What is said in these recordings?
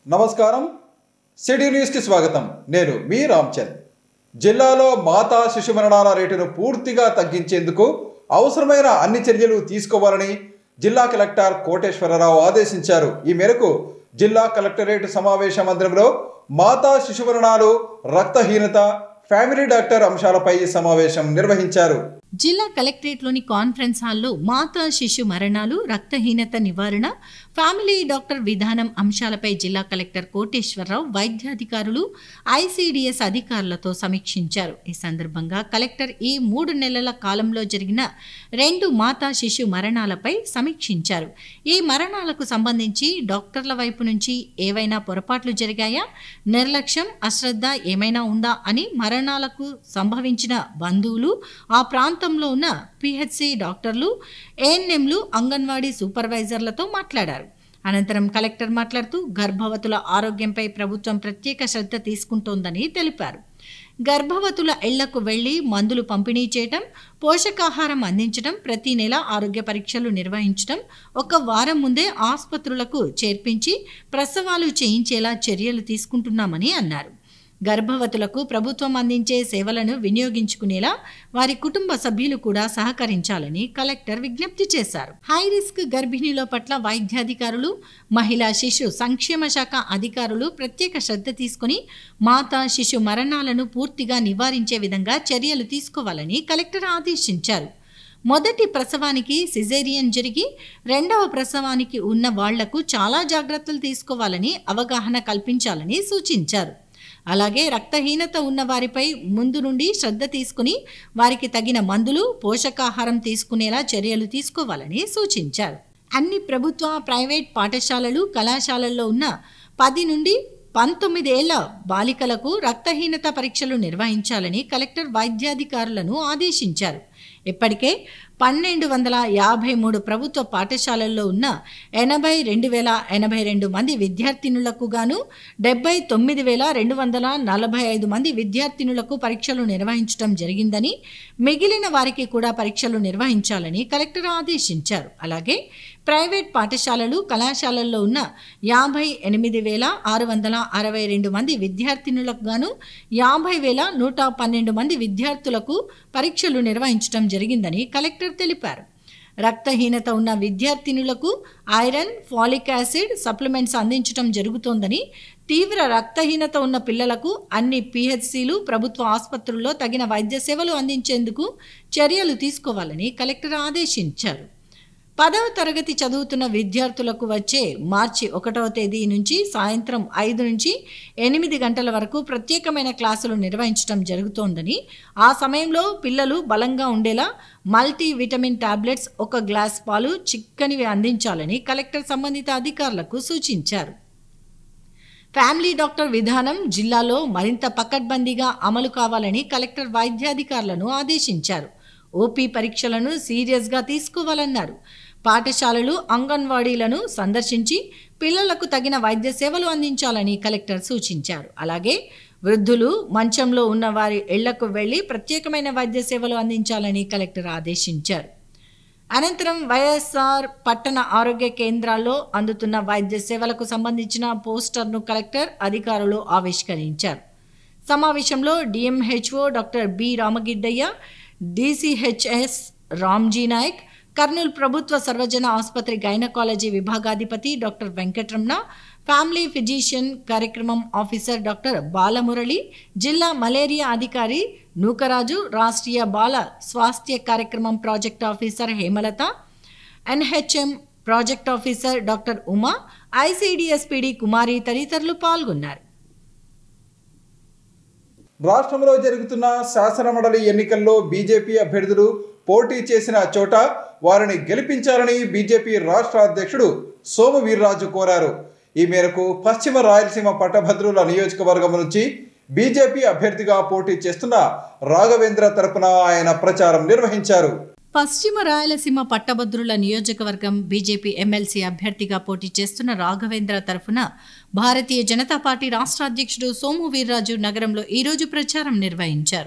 నమస్కారం city news కి స్వాగతం నేను మీ రామ్చంద్ జిల్లాలో మాతా శిశు మరణాల రేటును పూర్తిగా తగ్గించేందుకు అవసరమైన అన్ని చర్యలు తీసుకోవాలని జిల్లా కలెక్టర్ కోటేశ్వరరావు ఆదేశించారు ఈ మేరకు జిల్లా కలెక్టరేట్ సమావేశ మందిరంలో మాతా శిశు మరణాలు రక్తహీనత ఫ్యామిలీ డాక్టర్ అంశాలపై సమావేశం నిర్వహించారు జిల్లా కలెక్టరేట్లోని కాన్ఫరెన్స్ హాల్లో మాతా శిశు మరణాలు రక్తహీనత నివారణ ఫ్యామిలీ డాక్టర్ విధానం అంశాలపై జిల్లా కలెక్టర్ కోటేశ్వరరావు వైద్యాధికారులు ఐసీడీఎస్ అధికారులతో సమీక్షించారు ఈ సందర్భంగా కలెక్టర్ ఈ 3 నెలల కాలంలో జరిగిన 2 మాతా శిశు మరణాలపై సమీక్షించారు ఈ మరణాలకు సంబంధించి డాక్టర్ల వైపు నుంచి ఏవైనా పొరపాట్లు జరిగాయా నిర్లక్ష్యం అశ్రద్ధ ఏమైనా ఉందా అని మరణాలకు సంభవించిన బంధువులు ఆ ప్రాంతంలో ఉన్న పిహెచ్సి డాక్టర్లు ఏఎన్ఎంలు అంగన్వాడీ సూపర్వైజర్లతో మాట్లాడారు అనంతరం కలెక్టర్ మాట్లాడుతూ గర్భవతుల ఆరోగ్యంపై ప్రభుత్వం ప్రత్యేక శ్రద్ధ తీసుకుంటోందని తెలిపారు గర్భవతుల ఇళ్లకు వెళ్లి మందులు పంపిణీ చేయటం పోషకాహారం అందించడం ప్రతి నెల ఆరోగ్య పరీక్షలు నిర్వహించడం ఒక వారం ముందే ఆసుపత్రులకు చేర్పించి ప్రసవాలు చేయించేలా చర్యలు తీసుకుంటున్నామని అన్నారు గర్భవతులకు ప్రభుత్వం అందించే సేవలను వినియోగించుకునేలా వారి కుటుంబ సభ్యులు కూడా సహకరించాలని కలెక్టర్ విజ్ఞప్తి చేశారు హై రిస్క్ గర్భిణీల పట్ల వైద్యాధికారులు మహిళా శిశు సంక్షేమ శాఖ అధికారులు ప్రత్యేక శ్రద్ధ తీసుకుని మాతా శిశు మరణాలను పూర్తిగా నివారించే విధంగా చర్యలు తీసుకోవాలని కలెక్టర్ ఆదేశించారు మొదటి ప్రసవానికి సిజేరియన్ జరిగి రెండవ ప్రసవానికి ఉన్న వాళ్లకు చాలా జాగ్రత్తలు తీసుకోవాలని అవగాహన కల్పించాలని సూచించారు అలాగే రక్తహీనత ఉన్న వారిపై ముందు నుండి శ్రద్ధ తీసుకుని వారికి తగిన మందులు పోషకాహారం తీసుకునేలా చర్యలు తీసుకోవాలని సూచించారు అన్ని ప్రభుత్వ ప్రైవేట్ పాఠశాలలు కళాశాలల్లో ఉన్న 10 నుండి 19 ఏళ్ల బాలికలకు రక్తహీనత పరీక్షలు నిర్వహించాలని కలెక్టర్ వైద్యాధికారులను ఆదేశించారు ఇప్పటికే 1253 ప్రభుత్వ పాఠశాలల్లో ఉన్న 82,082 మంది విద్యార్థినులకు గాను 79,245 మంది విద్యార్థినులకు పరీక్షలు నిర్వహించడం జరిగిందని మిగిలిన వారికి కూడా పరీక్షలు నిర్వహించాలని కలెక్టర్ ఆదేశించారు అలాగే ప్రైవేట్ పాఠశాలలు కళాశాలల్లో ఉన్న 58,662 మంది విద్యార్థినులకు గాను 50,112 మంది విద్యార్థులకు పరీక్షలు నిర్వహించడం జరిగిందని కలెక్టర్ తెలిపారు రక్తహీనత ఉన్న విద్యార్థినులకు ఐరన్ ఫాలిక్ యాసిడ్ సప్లిమెంట్స్ అందించడం జరుగుతోందని తీవ్ర రక్తహీనత ఉన్న పిల్లలకు అన్ని పిహెచ్సిలు ప్రభుత్వ ఆసుపత్రుల్లో తగిన వైద్య సేవలు అందించేందుకు చర్యలు తీసుకోవాలని కలెక్టర్ ఆదేశించారు 10వ తరగతి చదువుతున్న విద్యార్థులకు వచ్చే మార్చి 1వ తేదీ నుంచి సాయంత్రం 5 నుంచి 8 గంటల వరకు ప్రత్యేకమైన క్లాసులు నిర్వహించడం జరుగుతోందని ఆ సమయంలో పిల్లలు బలంగా ఉండేలా మల్టీ విటమిన్ టాబ్లెట్స్ 1 గ్లాస్ పాలు చిక్కనివి అందించాలని కలెక్టర్ సంబంధిత అధికారులకు సూచించారు ఫ్యామిలీ డాక్టర్ విధానం జిల్లాలో మరింత పకడ్బందీగా అమలు కావాలని కలెక్టర్ వైద్యాధికారులను ఆదేశించారు ఓపీ పరీక్షలను సీరియస్గా తీసుకోవాలన్నారు పాఠశాలలు అంగన్వాడీలను సందర్శించి పిల్లలకు తగిన వైద్య సేవలు అందించాలని కలెక్టర్ సూచించారు అలాగే వృద్ధులు మంచంలో ఉన్న వారి ఇళ్లకు వెళ్లి ప్రత్యేకమైన వైద్య సేవలు అందించాలని కలెక్టర్ ఆదేశించారు అనంతరం వైఎస్ఆర్ పట్టణ ఆరోగ్య కేంద్రాల్లో అందుతున్న వైద్య సేవలకు సంబంధించిన పోస్టర్ను కలెక్టర్ అధికారులు ఆవిష్కరించారు సమావేశంలో DMHO doctor B Ramagiddaiah DCHS Ramji Naik Kurnool ప్రభుత్వ సర్వజన ఆసుపత్రి గైనకాలజీ విభాగాధిపతి డాక్టర్ వెంకటరమణ ఫ్యామిలీ ఫిజిషియన్ కార్యక్రమం ఆఫీసర్ డాక్టర్ బాలమురళి జిల్లా మలేరియా అధికారి Nukaraju Rashtriya Bal Swasthya Karyakram project officer Hemalatha NHM project officer doctor Uma ICDS PD Kumari తదితరులు పాల్గొన్నారు రాష్ట్రంలో జరుగుతున్న శాసనమండలి ఎన్నికల్లో బీజేపీ అభ్యర్థులు పోటీ చేసిన చోట వారిని గెలిపించాలని బీజేపీ రాష్ట్ర అధ్యక్షుడు సోము వీర్రాజు కోరారు ఈ మేరకు పశ్చిమ రాయలసీమ పట్టభద్రుల నియోజకవర్గం నుంచి బీజేపీ అభ్యర్థిగా పోటీ చేస్తున్న రాఘవేంద్ర తరపున ఆయన ప్రచారం నిర్వహించారు పశ్చిమ రాయలసీమ పట్టభద్రుల నియోజకవర్గం బీజేపీ ఎమ్మెల్సీ అభ్యర్థిగా పోటీ చేస్తున్న రాఘవేంద్ర తరఫున భారతీయ జనతా పార్టీ రాష్ట్ర అధ్యక్షుడు సోము వీర్రాజు నగరంలో ఈరోజు ప్రచారం నిర్వహించారు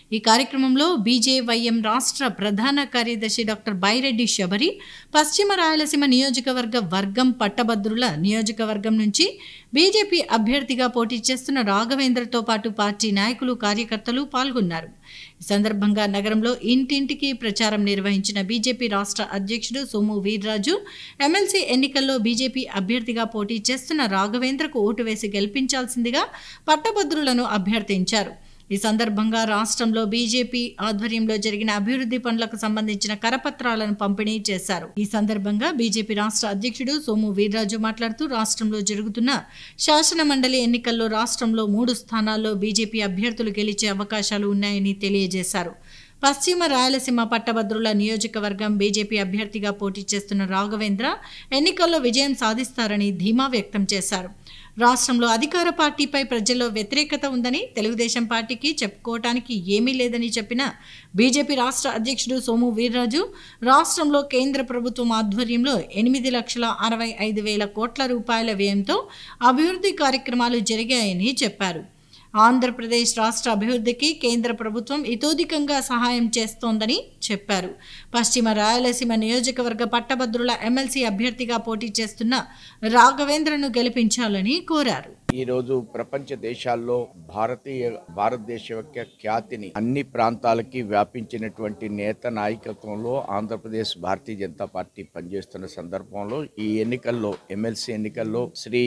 ఈ కార్యక్రమంలో బీజేవైఎం రాష్ట్ర ప్రధాన కార్యదర్శి డాక్టర్ బైరెడ్డి శబరి, పశ్చిమ రాయలసీమ నియోజకవర్గ వర్గం పట్టభద్రుల నియోజకవర్గం నుంచి బీజేపీ అభ్యర్థిగా పోటీ చేస్తున్న రాఘవేంద్రతో పాటు పార్టీ నాయకులు, కార్యకర్తలు పాల్గొన్నారు. ఈ సందర్భంగా నగరంలో ఇంటింటికి ప్రచారం నిర్వహించిన బీజేపీ రాష్ట్ర అధ్యక్షుడు సోము వీర్రాజు, ఎమ్మెల్సీ ఎన్నికల్లో బీజేపీ అభ్యర్థిగా పోటీ చేస్తున్న రాఘవేంద్రకు ఓటు వేసి గెలిపించాల్సిందిగా పట్టభద్రులను అభ్యర్థించారు. ఈ సందర్భంగా రాష్ట్రంలో బీజేపీ ఆధ్వర్యంలో జరిగిన అభివృద్ధి పనులకు సంబంధించిన కరపత్రాలను పంపిణీ చేశారు. ఈ సందర్భంగా బీజేపీ రాష్ట్ర అధ్యక్షుడు సోము వీర్రాజు మాట్లాడుతూ రాష్ట్రంలో జరుగుతున్న శాసన మండలి ఎన్నికల్లో రాష్ట్రంలో 3 స్థానాల్లో బీజేపీ అభ్యర్థులు గెలిచే అవకాశాలు ఉన్నాయని తెలియజేశారు. పశ్చిమ రాయలసీమ పట్టభద్రుల నియోజకవర్గం బీజేపీ అభ్యర్థిగా పోటీ చేస్తున్న రాఘవేంద్ర ఎన్నికల్లో విజయం సాధిస్తారని ధీమా వ్యక్తం చేశారు. రాష్ట్రంలో అధికార పార్టీపై ప్రజల్లో వ్యతిరేకత ఉందని, తెలుగుదేశం పార్టీకి చెప్పుకోవటానికి ఏమీ లేదని చెప్పిన బీజేపీ రాష్ట్ర అధ్యక్షుడు సోము వీర్రాజు, రాష్ట్రంలో కేంద్ర ప్రభుత్వం ఆధ్వర్యంలో 8,65,000 కోట్ల రూపాయల వ్యయంతో అభివృద్ధి కార్యక్రమాలు జరిగాయని చెప్పారు. ఆంధ్రప్రదేశ్ రాష్ట్ర అభివృద్ధికి కేంద్ర ప్రభుత్వం ఇతోధికంగా సహాయం చేస్తోందని చెప్పారు. పశ్చిమ రాయలసీమ నియోజకవర్గ పట్టభద్రుల ఎమ్మెల్సీ అభ్యర్థిగా పోటీ చేస్తున్న రాఘవేంద్రను గెలిపించాలని కోరారు. ఈరోజు ప్రపంచ దేశాల్లో భారతదేశ యొక్క ఖ్యాతిని అన్ని ప్రాంతాలకి వ్యాపించినటువంటి నేత నాయకత్వంలో ఆంధ్రప్రదేశ్ భారతీయ జనతా పార్టీ పనిచేస్తున్న సందర్భంలో ఈ ఎన్నికల్లో, ఎమ్మెల్సీ ఎన్నికల్లో శ్రీ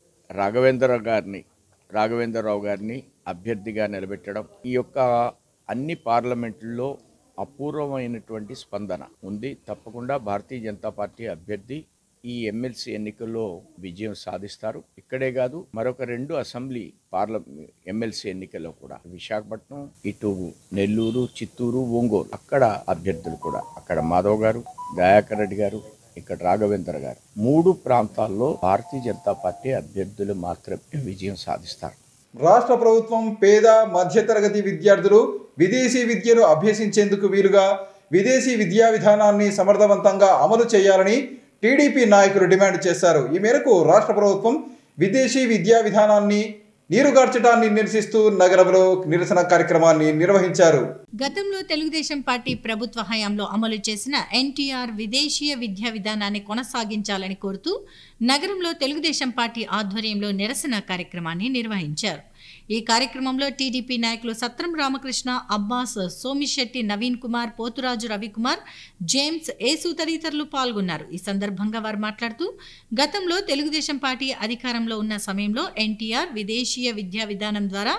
రాఘవేంద్రరావు గారిని అభ్యర్థిగా నిలబెట్టడం, ఈ యొక్క అన్ని పార్లమెంట్లో అపూర్వమైనటువంటి స్పందన ఉంది. తప్పకుండా భారతీయ జనతా పార్టీ అభ్యర్థి ఈ ఎమ్మెల్సీ ఎన్నికల్లో విజయం సాధిస్తారు. ఇక్కడే కాదు, మరొక 2 అసెంబ్లీ ఎమ్మెల్సీ ఎన్నికల్లో కూడా విశాఖపట్నం, ఇటు నెల్లూరు, చిత్తూరు, ఒంగోలు అక్కడ అభ్యర్థులు కూడా, అక్కడ మాధవ్ గారు, దయాకర్ రెడ్డి గారు, ఇక్కడ రాఘవేంద్ర గారు 3 ప్రాంతాల్లో భారతీయ జనతా పార్టీ అభ్యర్థులు మాత్రమే విజయం సాధిస్తారు. రాష్ట్ర ప్రభుత్వం పేద మధ్యతరగతి విద్యార్థులు విదేశీ విద్యను అభ్యసించేందుకు వీలుగా విదేశీ విద్యా విధానాన్ని సమర్థవంతంగా అమలు చేయాలని టీడీపీ నాయకులు డిమాండ్ చేశారు. ఈ మేరకు రాష్ట్ర ప్రభుత్వం విదేశీ విద్యా విధానాన్ని నీరుగార్చడాన్ని నిరసిస్తూ నగరంలో నిరసన కార్యక్రమాన్ని నిర్వహించారు. గతంలో తెలుగుదేశం పార్టీ ప్రభుత్వ హయాంలో అమలు చేసిన ఎన్టీఆర్ విదేశీయ విద్యా విధానాన్ని కొనసాగించాలని కోరుతూ నగరంలో తెలుగుదేశం పార్టీ ఆధ్వర్యంలో నిరసన కార్యక్రమాన్ని నిర్వహించారు. ఈ కార్యక్రమంలో టీడీపీ నాయకులు సత్రం రామకృష్ణ, అబ్బాస్, సోమిశెట్టి, నవీన్ కుమార్, పోతురాజు రవికుమార్, జేమ్స్, యేసు తదితరులు పాల్గొన్నారు. ఈ సందర్భంగా వారు మాట్లాడుతూ గతంలో తెలుగుదేశం పార్టీ అధికారంలో ఉన్న సమయంలో ఎన్టీఆర్ విదేశీయ విద్యా విధానం ద్వారా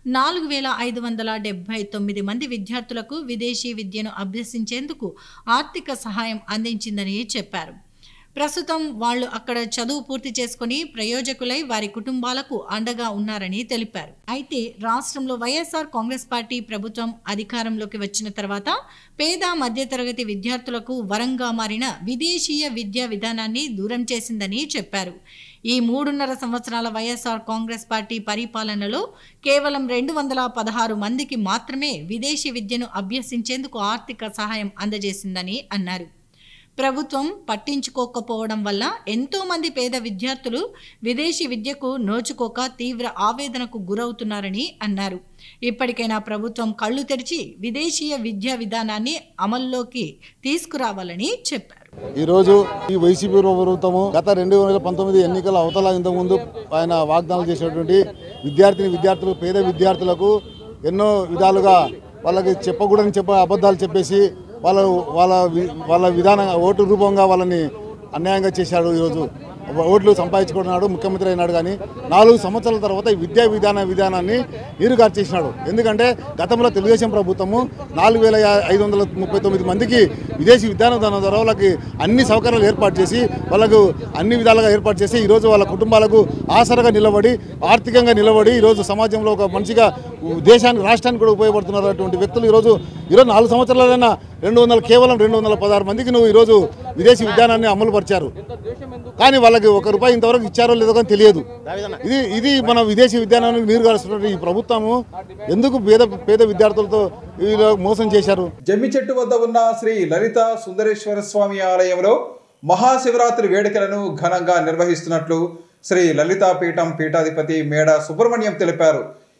4,579 మంది విద్యార్థులకు విదేశీ విద్యను అభ్యసించేందుకు ఆర్థిక సహాయం అందించిందని చెప్పారు. ప్రస్తుతం వాళ్ళు అక్కడ చదువు పూర్తి చేసుకుని ప్రయోజకులై వారి కుటుంబాలకు అండగా ఉన్నారని తెలిపారు. అయితే రాష్ట్రంలో వైఎస్ఆర్ కాంగ్రెస్ పార్టీ ప్రభుత్వం అధికారంలోకి వచ్చిన తర్వాత పేద మధ్యతరగతి విద్యార్థులకు వరంగా మారిన విదేశీయ విద్యా విధానాన్ని దూరం చేసిందని చెప్పారు. ఈ 3.5 సంవత్సరాల వైఎస్ఆర్ కాంగ్రెస్ పార్టీ పరిపాలనలో కేవలం 216 మందికి మాత్రమే విదేశీ విద్యను అభ్యసించేందుకు ఆర్థిక సహాయం అందజేసిందని అన్నారు. ప్రభుత్వం పట్టించుకోకపోవడం వల్ల ఎంతో మంది పేద విద్యార్థులు విదేశీ విద్యకు నోచుకోక తీవ్ర ఆవేదనకు గురవుతున్నారని అన్నారు. ఇప్పటికైనా ప్రభుత్వం కళ్ళు తెరిచి విదేశీయ విద్యా విధానాన్ని అమల్లోకి తీసుకురావాలని చెప్పారు. ఈరోజు ఈ వైసీపీ ప్రభుత్వము గత 2019 ఎన్నికల అవతల ఇంతకుముందు ఆయన వాగ్దానాలు చేసినటువంటి విద్యార్థులు పేద విద్యార్థులకు ఎన్నో విధాలుగా వాళ్ళకి చెప్పకూడని అబద్ధాలు చెప్పేసి వాళ్ళ విధానంగా ఓటు రూపంగా వాళ్ళని అన్యాయంగా చేశాడు. ఈరోజు ఓట్లు సంపాదించుకున్నాడు, ముఖ్యమంత్రి అయినాడు. కానీ 4 సంవత్సరాల తర్వాత ఈ విద్యా విధానాన్ని నీరుగార్చేసినాడు. ఎందుకంటే గతంలో తెలుగుదేశం ప్రభుత్వము 4,539 మందికి విదేశీ విద్యా విధానం ద్వారా వాళ్ళకి అన్ని సౌకర్యాలు ఏర్పాటు చేసి వాళ్ళకు అన్ని విధాలుగా ఏర్పాటు చేసి ఈరోజు వాళ్ళ కుటుంబాలకు ఆసరగా నిలబడి ఆర్థికంగా నిలబడి ఈరోజు సమాజంలో ఒక మనిషిగా దేశానికి రాష్ట్రానికి కూడా ఉపయోగపడుతున్నటువంటి వ్యక్తులు ఈరోజు 4 సంవత్సరాలైనా కేవలం 216 మందికి నువ్వు ఈరోజు విదేశీ విధానాన్ని అమలు పరిచారు. కానీ వాళ్ళకి ₹1 ఇంతవరకు ఇచ్చారో లేదో కానీ తెలియదు. ఇది మన విదేశీ విధానాన్ని నీరుగారుస్తున్న ఈ ప్రభుత్వము ఎందుకు పేద విద్యార్థులతో మోసం చేశారు. జమ్మి చెట్టు వద్ద ఉన్న శ్రీ లలిత సుందరేశ్వర స్వామి ఆలయంలో మహాశివరాత్రి వేడుకలను ఘనంగా నిర్వహిస్తున్నట్లు శ్రీ లలితా పీఠం పీఠాధిపతి మేడ సుబ్రహ్మణ్యం తెలిపారు.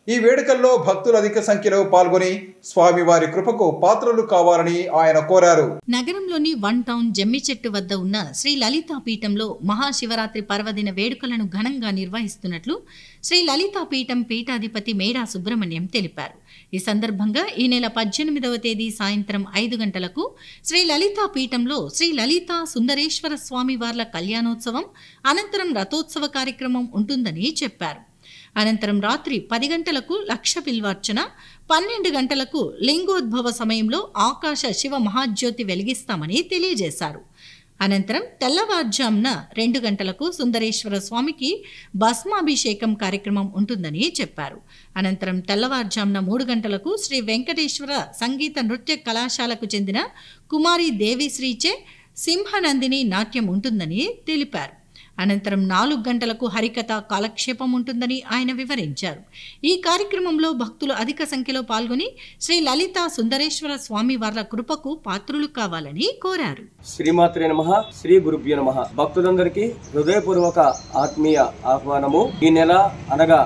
ఈ వేడుకల్లో భక్తులు అధిక సంఖ్యలో పాల్గొని స్వామివారి కృపకు పాత్రలు కావాలని ఆయన కోరారు. నగరంలోని 1 టౌన్ జమ్మిచెట్టు వద్ద ఉన్న శ్రీ లలితా పీఠంలో మహాశివరాత్రి పర్వదిన వేడుకలను ఘనంగా నిర్వహిస్తున్నట్లు శ్రీ లలితా పీఠం పీఠాధిపతి మేడా సుబ్రహ్మణ్యం తెలిపారు. ఈ సందర్భంగా ఈ నెల 18వ తేదీ సాయంత్రం 5 గంటలకు శ్రీ లలితా పీఠంలో శ్రీ లలితా సుందరేశ్వర స్వామి వార్ల కళ్యాణోత్సవం అనంతరం రథోత్సవ కార్యక్రమం ఉంటుందని చెప్పారు. అనంతరం రాత్రి 10 గంటలకు లక్ష బిల్వార్చన, 12 గంటలకు లింగోద్భవ సమయంలో ఆకాశ శివ మహాజ్యోతి వెలిగిస్తామని తెలియజేశారు. అనంతరం తెల్లవారుజామున 2 గంటలకు సుందరేశ్వర స్వామికి భస్మాభిషేకం కార్యక్రమం ఉంటుందని చెప్పారు. అనంతరం తెల్లవారుజామున 3 గంటలకు శ్రీ వెంకటేశ్వర సంగీత నృత్య కళాశాలకు చెందిన కుమారి దేవిశ్రీచే సింహనందిని నాట్యం ఉంటుందని తెలిపారు. అనంతరం 4 గంటలకు హరికథ కాలక్షేపం ఉంటుందని ఆయన వివరించారు. ఈ కార్యక్రమంలో భక్తులు అధిక సంఖ్యలో పాల్గొని శ్రీ లలితా సుందరేశ్వర స్వామి వార్ల కృపకు పాత్రులు కావాలని కోరారు. శ్రీమాత్రే నమః, శ్రీ గురుభ్యో నమః. భక్తులందరికీ హృదయపూర్వక ఆత్మీయ ఆహ్వానము. ఈ నెల అనగా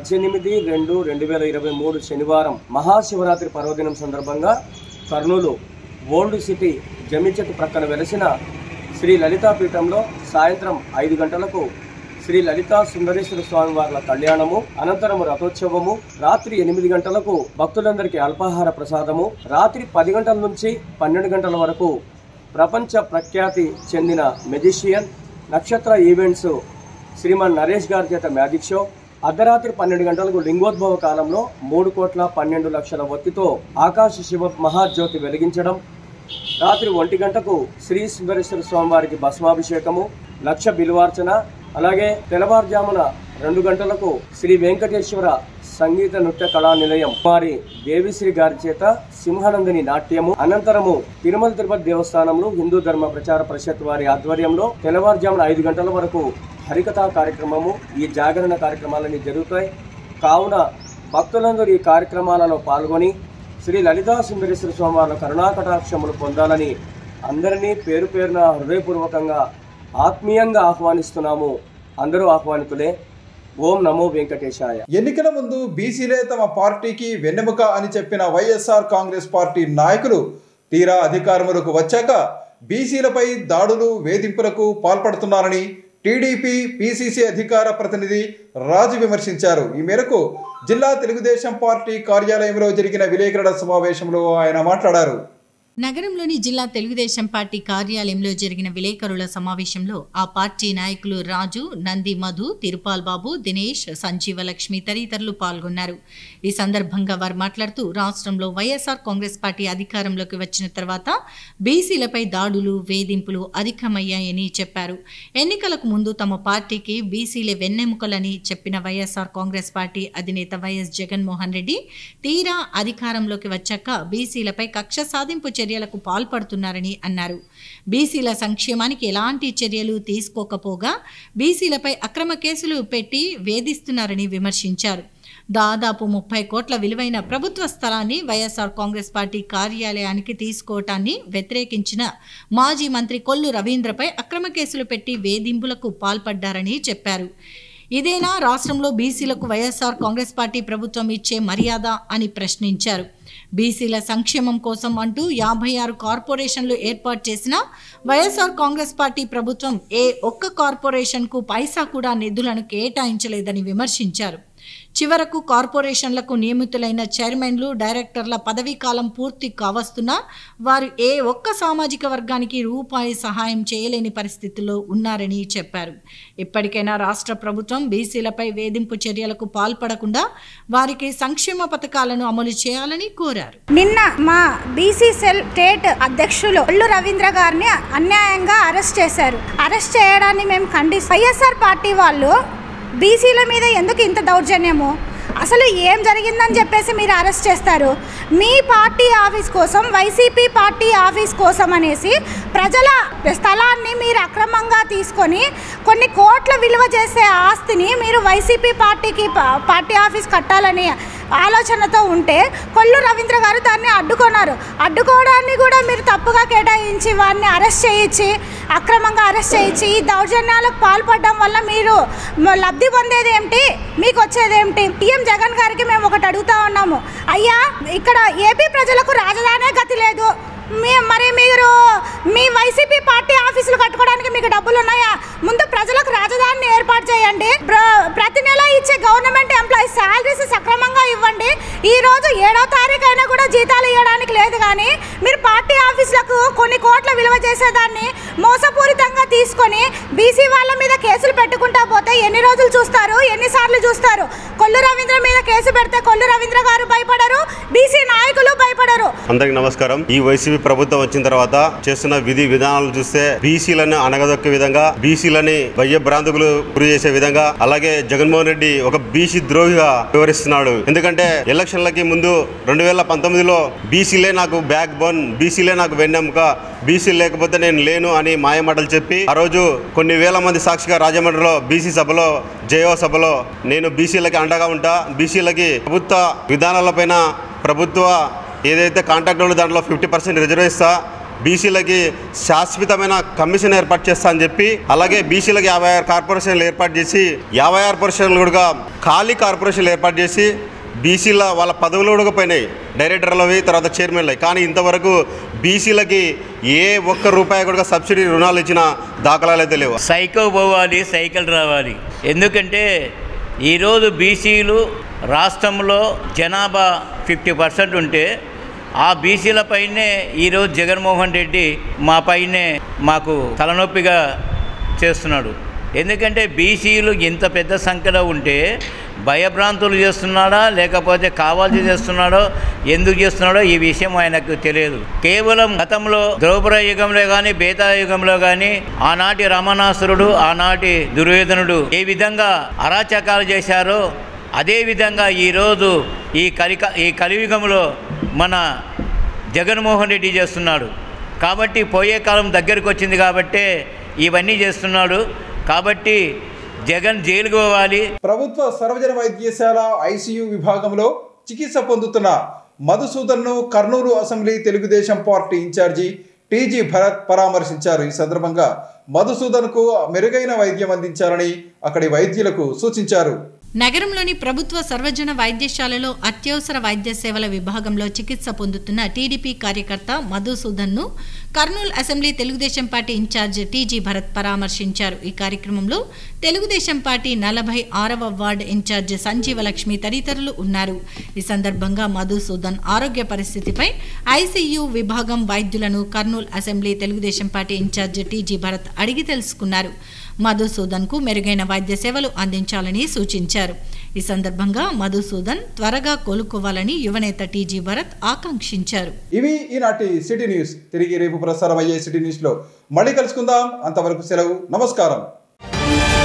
18/2/2023 శనివారం మహాశివరాత్రి పర్వదినం సందర్భంగా కర్నూలు ఓల్డ్ సిటీ జమ్మిచెట్టు ప్రక్కన వెలసిన శ్రీ లలితా పీఠంలో సాయంత్రం 5 గంటలకు శ్రీ లలితా సుందరేశ్వర స్వామి వార్ల కళ్యాణము, అనంతరం రథోత్సవము, రాత్రి 8 గంటలకు భక్తులందరికీ అల్పాహార ప్రసాదము, రాత్రి 10 గంటల నుంచి 12 గంటల వరకు ప్రపంచ ప్రఖ్యాతి చెందిన మెజిషియన్ నక్షత్ర ఈవెంట్స్ శ్రీమాన్ నరేష్ గారి చేత మ్యాజిక్ షో, అర్ధరాత్రి 12 గంటలకు లింగోద్భవ కాలంలో 3,12,00,000 ఒత్తితో ఆకాశ శివ మహాజ్యోతి వెలిగించడం, రాత్రి 1 గంటకు శ్రీ సుందరేశ్వర స్వామి వారికి భస్మాభిషేకము, లక్ష బిల్వార్చన, అలాగే తెల్లవారుజామున 2 గంటలకు శ్రీ వెంకటేశ్వర సంగీత నృత్య కళా నిలయం వారి దేవిశ్రీ గారి చేత సింహనందిని నాట్యము, అనంతరము తిరుమల తిరుపతి దేవస్థానంలో హిందూ ధర్మ ప్రచార పరిషత్ వారి ఆధ్వర్యంలో తెల్లవారుజామున 5 గంటల వరకు హరికథా కార్యక్రమము, ఈ జాగరణ కార్యక్రమాలన్నీ జరుగుతాయి. కావున భక్తులందరూ ఈ కార్యక్రమాలలో పాల్గొని శ్రీ లలితా సుందరేశ్వర స్వామి వారి కరుణాకటాక్షములు పొందాలని అందరినీ పేరు పేరున హృదయపూర్వకంగా ఆత్మీయంగా ఆహ్వానిస్తున్నాము. అందరూ ఆహ్వానితులే. ఓం నమో వెంకటేశాయ. ఎన్నికల ముందు బీసీలే తమ పార్టీకి వెన్నెముక అని చెప్పిన వైఎస్ఆర్ కాంగ్రెస్ పార్టీ నాయకులు తీరా అధికారంలోకి వచ్చాక బీసీలపై దాడులు, వేధింపులకు పాల్పడుతున్నారని టీడీపీ పీసీసీ అధికార ప్రతినిధి రాజు విమర్శించారు. ఈ మేరకు జిల్లా తెలుగుదేశం పార్టీ కార్యాలయంలో జరిగిన విలేకరుల సమావేశంలో ఆయన మాట్లాడారు. నగరంలోని జిల్లా తెలుగుదేశం పార్టీ కార్యాలయంలో జరిగిన విలేకరుల సమావేశంలో ఆ పార్టీ నాయకులు రాజు, నంది మధు, తిరుపాల్ బాబు, దినేష్, సంజీవలక్ష్మి తదితరులు పాల్గొన్నారు. ఈ సందర్భంగా వారు మాట్లాడుతూ రాష్ట్రంలో వైఎస్ఆర్ కాంగ్రెస్ పార్టీ అధికారంలోకి వచ్చిన తర్వాత బీసీలపై దాడులు, వేధింపులు అధికమయ్యాయని చెప్పారు. ఎన్నికలకు ముందు తమ పార్టీకి బీసీలే వెన్నెముకలని చెప్పిన వైఎస్ఆర్ కాంగ్రెస్ పార్టీ అధినేత వైఎస్ జగన్మోహన్ రెడ్డి తీరా అధికారంలోకి వచ్చాక బీసీలపై కక్ష సాధింపు చర్యలకు పాల్పడుతున్నారని అన్నారు. బీసీల సంక్షేమానికి ఎలాంటి చర్యలు తీసుకోకపోగా బీసీలపై అక్రమ కేసులు పెట్టి వేధిస్తున్నారని విమర్శించారు. దాదాపు 30 కోట్ల విలువైన ప్రభుత్వ స్థలాన్ని వైఎస్ఆర్ కాంగ్రెస్ పార్టీ కార్యాలయానికి తీసుకోవటాన్ని వ్యతిరేకించిన మాజీ మంత్రి కొల్లు రవీంద్రపై అక్రమ కేసులు పెట్టి వేధింపులకు పాల్పడ్డారని చెప్పారు. ఇదేనా రాష్ట్రంలో బీసీలకు వైఎస్ఆర్ కాంగ్రెస్ పార్టీ ప్రభుత్వం ఇచ్చే మర్యాద అని ప్రశ్నించారు. బీసీల సంక్షేమం కోసం అంటూ 56 కార్పొరేషన్లు ఏర్పాటు చేసిన వైఎస్ఆర్ కాంగ్రెస్ పార్టీ ప్రభుత్వం ఏ ఒక్క కార్పొరేషన్కు పైసా కూడా నిధులను కేటాయించలేదని విమర్శించారు. చివరకు కార్పొరేషన్లకు నియమితులైన చైర్మన్లు, డైరెక్టర్ల పదవీ కాలం పూర్తి కావస్తున్నా వారు ఏ ఒక్క సామాజిక వర్గానికి రూపాయి సహాయం చేయలేని పరిస్థితుల్లో ఉన్నారని చెప్పారు. ఇప్పటికైనా రాష్ట్ర ప్రభుత్వం బీసీలపై వేధింపు చర్యలకు పాల్పడకుండా వారికి సంక్షేమ పథకాలను అమలు చేయాలని కోరారు. నిన్న మా బీసీ సెల్ స్టేట్ అధ్యక్షులు కొల్లు రవీంద్ర గారిని అన్యాయంగా అరెస్ట్ చేశారు. అరెస్ట్ చేయడాన్ని మేము ఖండిస్తాం. వైఎస్ఆర్ పార్టీ వాళ్ళు బీసీల మీద ఎందుకు ఇంత దౌర్జన్యము? అసలు ఏం జరిగిందని చెప్పేసి మీరు అరెస్ట్ చేస్తారు? మీ పార్టీ ఆఫీస్ కోసం, వైసీపీ పార్టీ ఆఫీస్ కోసం అనేసి ప్రజల స్థలాన్ని మీరు అక్రమంగా తీసుకొని కొన్ని కోట్ల విలువ చేసే ఆస్తిని మీరు వైసీపీ పార్టీ ఆఫీస్ కట్టాలని ఆలోచనతో ఉంటే కొల్లు రవీంద్ర గారు దాన్ని అడ్డుకోవడాన్ని కూడా మీరు తప్పుగా కేటాయించి వారిని అరెస్ట్ చేయించి అక్రమంగా అరెస్ట్ చేయించి ఈ దౌర్జన్యాలకు పాల్పడడం వల్ల మీరు లబ్ధి పొందేది ఏమిటి, మీకు వచ్చేది ఏమిటి? సీఎం జగన్ గారికి మేము ఒకటి అడుగుతా ఉన్నాము, అయ్యా ఇక్కడ ఏపీ ప్రజలకు రాజధానే గతి లేదు, మరి మీరు మీ వైసీపీ పార్టీ ఆఫీసులు కట్టుకోవడానికి మీకు డబ్బులు ఉన్నాయా? ముందు ప్రజలకు రాజధానిని ఏర్పాటు చేయండి. ప్రతి నెల ఇచ్చే గవర్నమెంట్ ఎంప్లాయీస్ శాలరీస్ సక్రమంగా ఇవ్వండి. ఈ రోజు 7వ తారీఖు అయినా కూడా జీతాలు ఇవ్వడానికి లేదు, కానీ మీరు పార్టీ ఆఫీసులకు కొన్ని కోట్ల విలువ చేసేదాన్ని మోసపూరితంగా తీసుకొని బీసీ వాళ్ళ మీద కేసులు పెట్టుకుంటా పోతే ఎన్ని రోజులు చూస్తారు, ఎన్నిసార్లు చూస్తారు? కొల్లు రవీంద్ర మీద కేసు పెడితే కొల్లు రవీంద్ర గారు భయపడరు, బీసీ నాయకులు భయపడరు. అందరికి నమస్కారం. ఈ వైసీపీ ప్రభుత్వం వచ్చిన తర్వాత చేస్తున్న విధి విధానాలు చూస్తే బీసీలను అనగదొక్కే విధంగా, బీసీలని భయభ్రాంతులు గురి చేసే విధంగా, అలాగే జగన్మోహన్ రెడ్డి ఒక బీసీ ద్రోహిగా వివరిస్తున్నాడు. ఎందుకంటే ఎలక్షన్లకి ముందు 2019లో బీసీలే నాకు బ్యాక్ బోన్, బీసీలే నాకు వెన్నెముక, బీసీ లేకపోతే నేను లేను అని మాయమాటలు చెప్పి ఆ రోజు కొన్ని వేల మంది సాక్షిగా రాజమండ్రిలో బీసీ సభలో, జేఓ సభలో నేను బీసీలకి అండగా ఉంటా, బీసీలకి ప్రభుత్వ విధానాలపైన ప్రభుత్వ ఏదైతే కాంట్రాక్ట్ ఉందో దాంట్లో 50% రిజర్వ్ ఇస్తా, బీసీలకి శాశ్వతమైన కమిషన్ ఏర్పాటు చేస్తా అని చెప్పి, అలాగే బీసీలకి 56 కార్పొరేషన్లు ఏర్పాటు చేసి 56% కూడా ఖాళీ కార్పొరేషన్లు ఏర్పాటు చేసి బీసీల వాళ్ళ పదవులు కూడా పోయినాయి, డైరెక్టర్లవి, తర్వాత చైర్మన్లవి. కానీ ఇంతవరకు బీసీలకి ఏ ఒక్క రూపాయి కూడా సబ్సిడీ రుణాలు ఇచ్చిన దాఖలాలు అయితే లేవు. సైకిల్ పోవాలి, సైకిల్ రావాలి. ఎందుకంటే ఈరోజు బీసీలు రాష్ట్రంలో జనాభా 50% ఉంటే ఆ బీసీల పైనే ఈరోజు జగన్మోహన్ రెడ్డి మా పైనే మాకు తలనొప్పిగా చేస్తున్నాడు. ఎందుకంటే బీసీలు ఇంత పెద్ద సంఖ్యలో ఉంటే భయభ్రాంతులు చేస్తున్నాడా లేకపోతే కావాల్సి చేస్తున్నాడో, ఎందుకు చేస్తున్నాడో ఈ విషయం ఆయనకు తెలియదు. కేవలం గతంలో ద్రౌపద యుగంలో కానీ బేతా యుగంలో కానీ ఆనాటి రమణాసురుడు, ఆనాటి దుర్యోధనుడు ఏ విధంగా అరాచకాలు చేశారో అదేవిధంగా ఈరోజు ఈ కలియుగంలో మన జగన్మోహన్ రెడ్డి చేస్తున్నాడు. కాబట్టి పోయే కాలం దగ్గరికి వచ్చింది కాబట్టి ఇవన్నీ చేస్తున్నాడు. కాబట్టి జగన్ జైలుకు పోవాలి. ప్రభుత్వ సర్వజన వైద్యశాల ఐసీయూ విభాగంలో చికిత్స పొందుతున్న మధుసూదన్ను Kurnool assembly Telugu Desam party incharge TG Bharat పరామర్శించారు. ఈ సందర్భంగా మధుసూదన్కు మెరుగైన వైద్యం అందించాలని అక్కడి వైద్యులకు సూచించారు. నగరంలోని ప్రభుత్వ సర్వజన వైద్యశాలలో అత్యవసర వైద్య సేవల విభాగంలో చికిత్స పొందుతున్న టీడీపీ కార్యకర్త మధుసూదన్ను Kurnool assembly Telugu Desam party incharge TG Bharat పరామర్శించారు. ఈ కార్యక్రమంలో తెలుగుదేశం పార్టీ 46వ వార్డు ఇన్ఛార్జ్ సంజీవలక్ష్మి తదితరులు ఉన్నారు. ఈ సందర్భంగా మధుసూదన్ ఆరోగ్య పరిస్థితిపై ఐసీయూ విభాగం వైద్యులను Kurnool assembly Telugu Desam party incharge TG Bharat అడిగి తెలుసుకున్నారు. మధుసూదన్కు మెరుగైన వైద్య సేవలు అందించాలని సూచించారు. ఈ సందర్భంగా మధుసూదన్ త్వరగా కోలుకోవాలని యువనేత టీజీ భరత్ ఆకాంక్షించారు. ఇవి ఈనాటి సిటీ న్యూస్. తిరిగి రేపు ప్రసారం అయ్యే సిటీ న్యూస్ లో మళ్ళీ కలుసుకుందాం. అంతవరకు సెలవు. నమస్కారం.